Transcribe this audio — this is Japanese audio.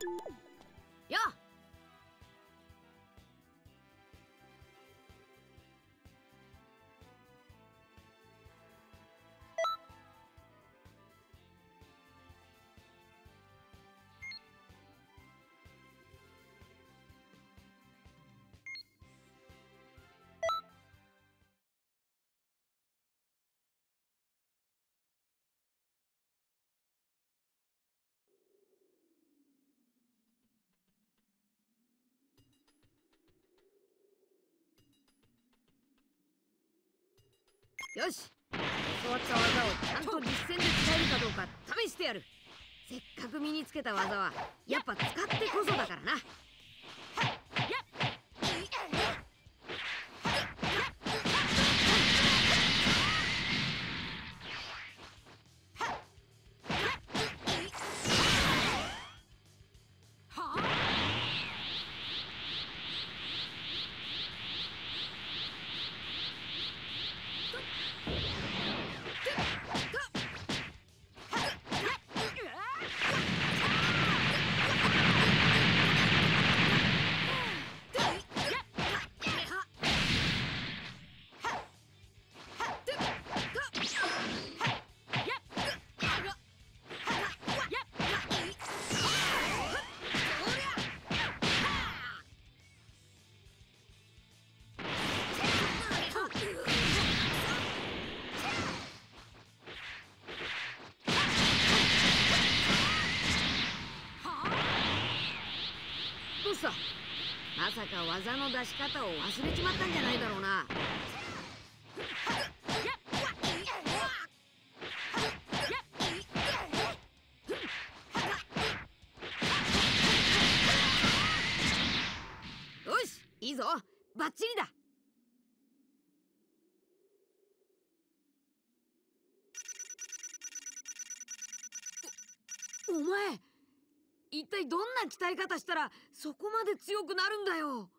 よっ。よし、教わった技をちゃんと実戦で使えるかどうか試してやる。せっかく身につけた技はやっぱ使ってこそだからな。どうした？まさか技の出し方を忘れちまったんじゃないだろうな。よし、いいぞ、バッチリだ。お前、一体どんな鍛え方したらそこまで強くなるんだよ。